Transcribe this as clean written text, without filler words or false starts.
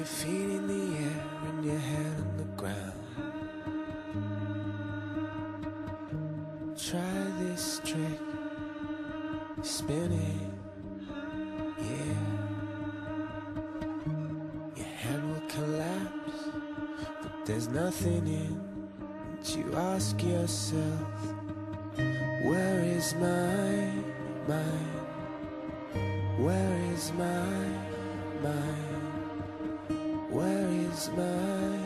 Feet in the air and your head on the ground. Try this trick, spin it, yeah. Your head will collapse, but there's nothing in it. You ask yourself, where is my mind? Where is my mind? Where is my